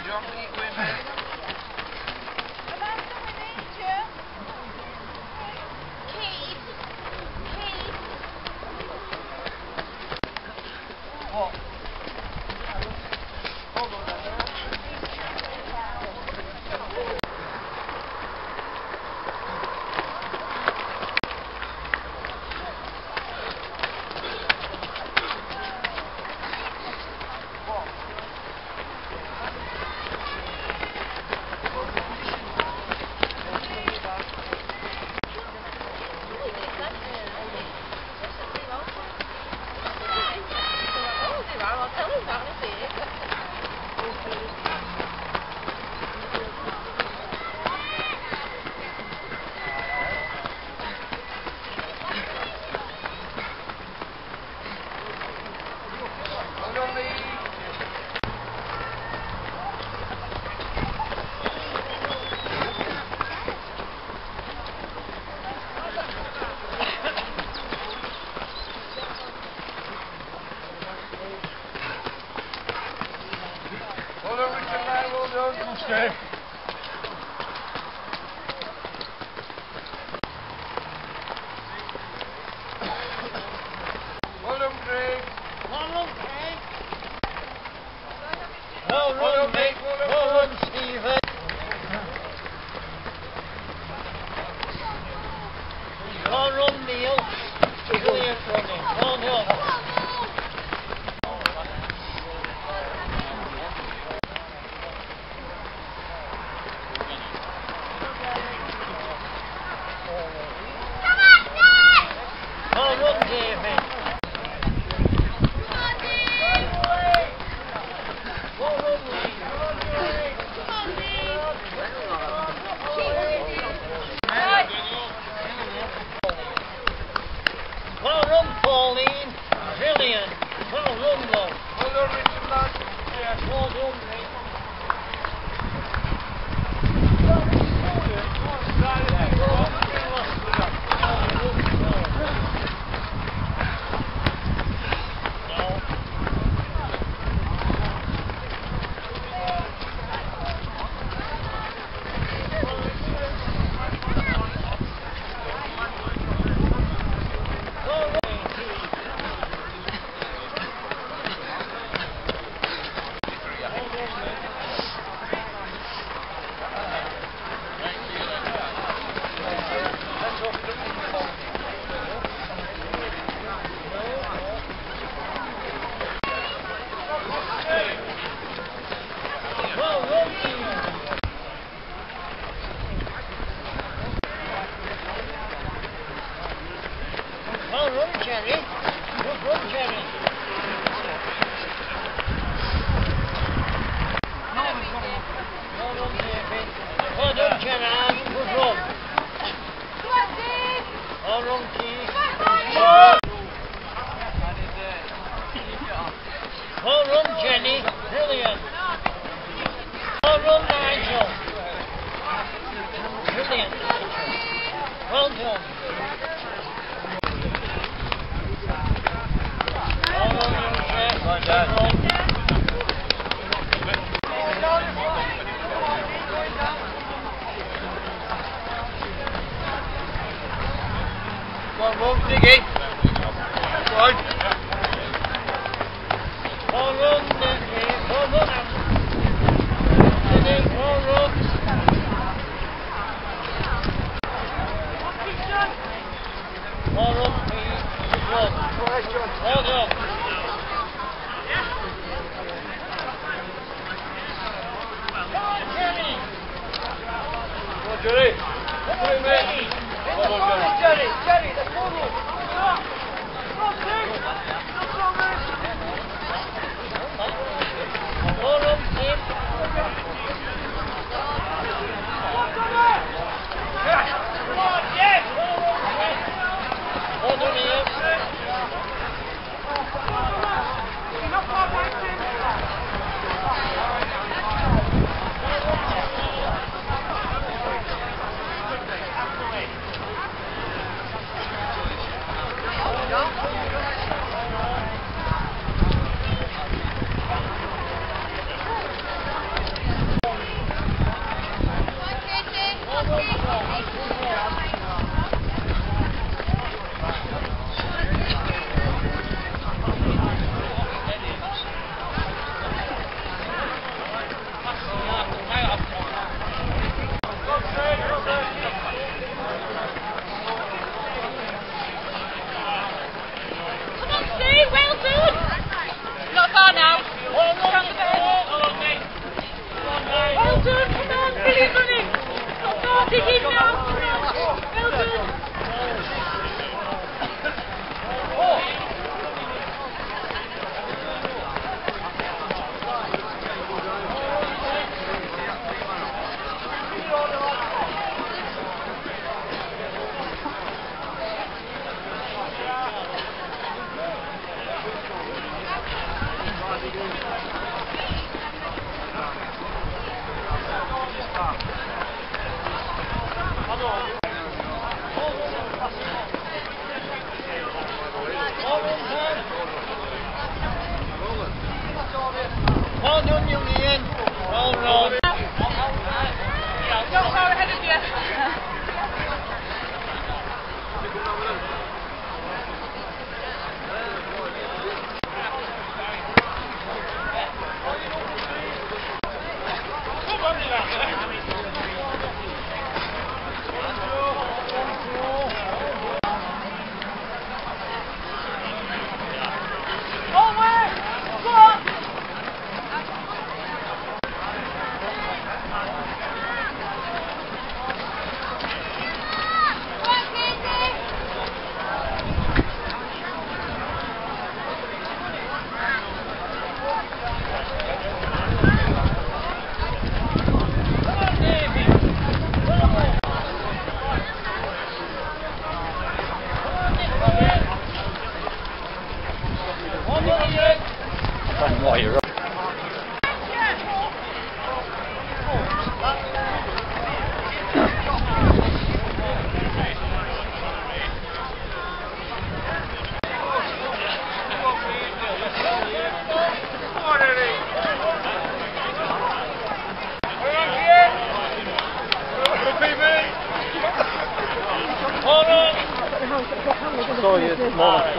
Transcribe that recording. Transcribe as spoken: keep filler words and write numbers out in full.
want to eat with me? What? Hold on there. Well done, Richard, mate, well done. Okay. Well done, Craig. Well done, Craig. Well Well done, done, Mick. Mick. Well done, Well done, Stephen. Well done, Neil. Brilliant running. Well done. Well done, David. Well done, Lee. Well done, Pauline. Brilliant. Well done, love. Well done, Richard, lad. Yes, well done, Lee. Well done, Jerry. Good run, Jerry. Well done, David. Well done, Gerard. Good run. Well done, Keith. Well done, Jenny. Brilliant. Well done, Nigel. Brilliant, Nigel. Well done. Well done, young chap. Well done. Well done, Diggy. Right. Well done, Diggy. Well done, Diggy. Well done. Well done, Pete. Good run. Well done. young Ian. Well run. Don't go ahead of you. Why you're up. Sorry, it's more.